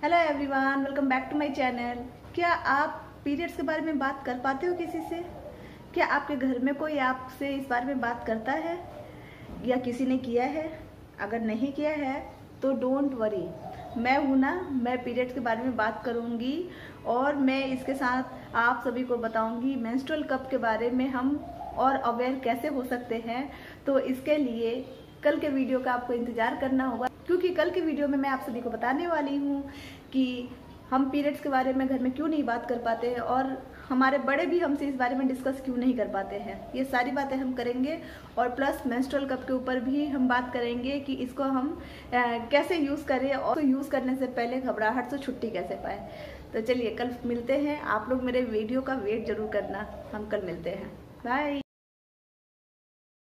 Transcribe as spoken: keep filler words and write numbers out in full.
Hello everyone, welcome back to my channel. क्या आप periods के बारे में बात कर पाते हो किसी से? क्या आपके घर में कोई आपसे इस बारे में बात करता है या किसी ने किया है? अगर नहीं किया है तो डोंट वरी, मैं हूं ना। मैं पीरियड्स के बारे में बात करूंगी और मैं इसके साथ आप सभी को बताऊंगी मेंस्ट्रुअल कप के बारे में हम और अवेयर कैसे हो सकते हैं। तो इसके लिए कल के वीडियो का आपको इंतजार करना होगा, क्योंकि कल के वीडियो में मैं आप सभी को बताने वाली हूँ कि हम पीरियड्स के बारे में घर में क्यों नहीं बात कर पाते हैं और हमारे बड़े भी हमसे इस बारे में डिस्कस क्यों नहीं कर पाते हैं। ये सारी बातें हम करेंगे और प्लस मेंस्ट्रुअल कप के ऊपर भी हम बात करेंगे कि इसको हम आ, कैसे यूज़ करें और तो यूज़ करने से पहले घबराहट से छुट्टी कैसे पाए। तो चलिए कल मिलते हैं। आप लोग मेरे वीडियो का वेट जरूर करना। हम कल मिलते हैं। बाय।